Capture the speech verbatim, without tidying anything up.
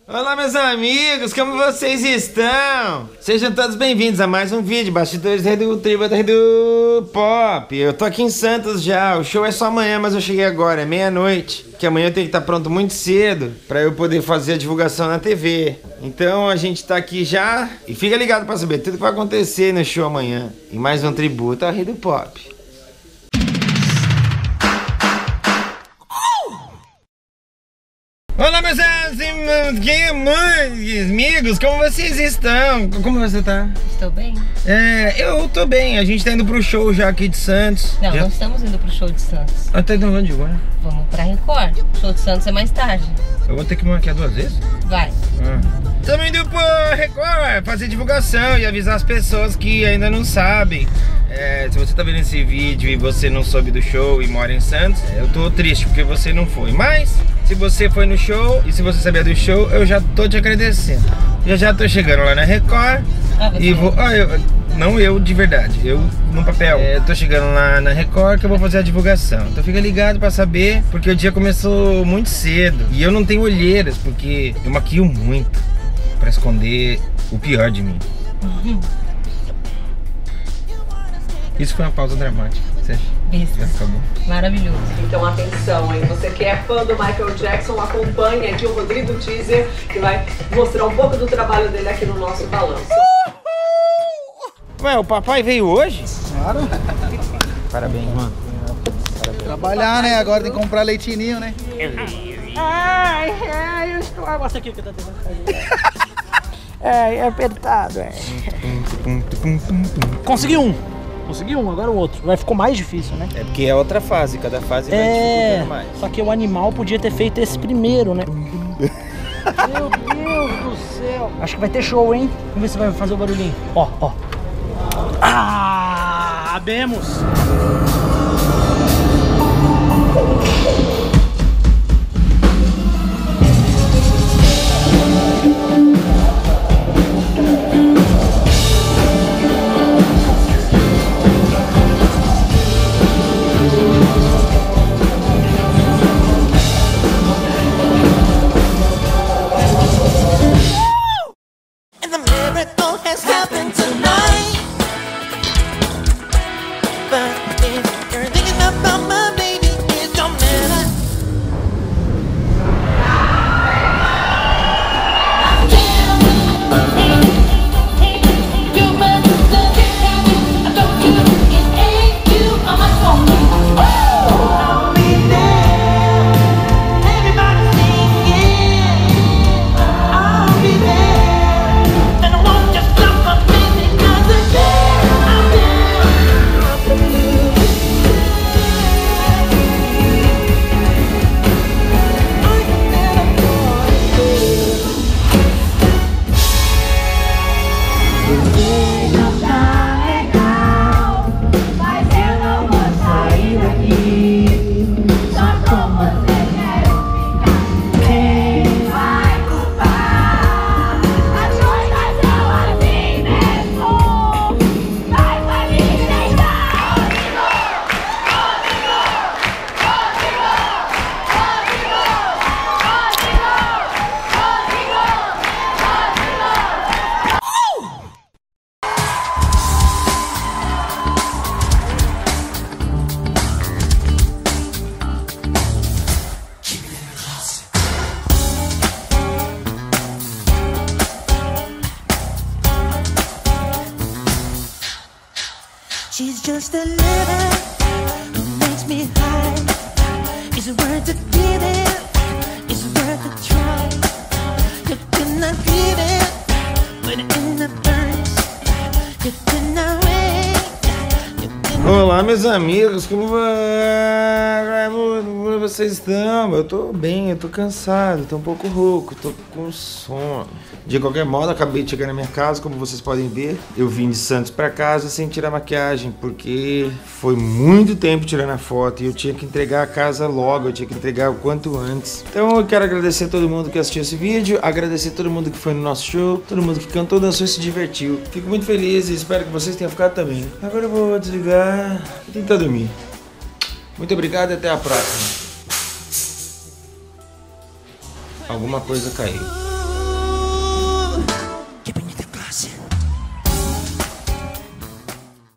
Olá, meus amigos, como vocês estão? Sejam todos bem-vindos a mais um vídeo, Bastidores da Rede Tribo da Rede Pop. Eu tô aqui em Santos já, o show é só amanhã, mas eu cheguei agora, é meia-noite. Que amanhã eu tenho que estar pronto muito cedo pra eu poder fazer a divulgação na T V. Então a gente tá aqui já e fica ligado pra saber tudo que vai acontecer no show amanhã. E mais um tributo à Rede Pop. Olá, meus amigos, como vocês estão? Como você tá? Estou bem. É, eu tô bem, a gente tá indo pro show já aqui de Santos. Não, já... não estamos indo pro show de Santos. Ah, tá indo onde agora? Vamos pra Record. O show de Santos é mais tarde. Eu vou ter que maquiar duas vezes? Vai. Ah. Estamos indo pro Record fazer divulgação e avisar as pessoas que ainda não sabem. É, se você tá vendo esse vídeo e você não soube do show e mora em Santos, eu tô triste porque você não foi. Mas, se você foi no show e se você sabia do show, eu já tô te agradecendo. Já já tô chegando lá na Record ah, e vou... Ah, eu, não eu de verdade, eu no papel. É, eu tô chegando lá na Record que eu vou fazer a divulgação. Então fica ligado pra saber, porque o dia começou muito cedo. E eu não tenho olheiras, porque eu maquio muito pra esconder o pior de mim. Uhum. Isso foi uma pausa dramática, você acha? Isso. Já acabou. Maravilhoso. Então atenção, hein? Você que é fã do Michael Jackson, acompanhe aqui o Rodrigo Teaser, que vai mostrar um pouco do trabalho dele aqui no nosso balanço. Ué, o papai veio hoje? Claro. Parabéns, mano. Parabéns. Trabalhar, né? Agora tem que comprar leitinho, né? Ai, ai, eu estou... Ah, mostra aqui que eu tô tentando fazer. É, é apertado, é. Consegui um. Consegui um, agora o outro. Vai ficou mais difícil, né? É porque é outra fase, cada fase vai é, dificultando mais. Só que o animal podia ter feito esse primeiro, né? Meu Deus do céu. Acho que vai ter show, hein? Vamos ver se vai fazer o barulhinho. Ó, ó. Ah, abemos. She's just a living who makes me high. Is it worth the giving? Is it worth the try? You cannot give it, but in the burns, you cannot wait. Olá, meus amigos, como vocês estão? Eu tô bem, eu tô cansado, tô um pouco rouco, tô com sono. De qualquer modo, acabei de chegar na minha casa, como vocês podem ver. Eu vim de Santos pra casa sem tirar maquiagem, porque foi muito tempo tirando a foto e eu tinha que entregar a casa logo, eu tinha que entregar o quanto antes. Então eu quero agradecer a todo mundo que assistiu esse vídeo, agradecer a todo mundo que foi no nosso show, todo mundo que cantou, dançou e se divertiu. Fico muito feliz e espero que vocês tenham ficado também. Agora eu vou desligar e tentar dormir. Muito obrigado e até a próxima. Alguma coisa caiu.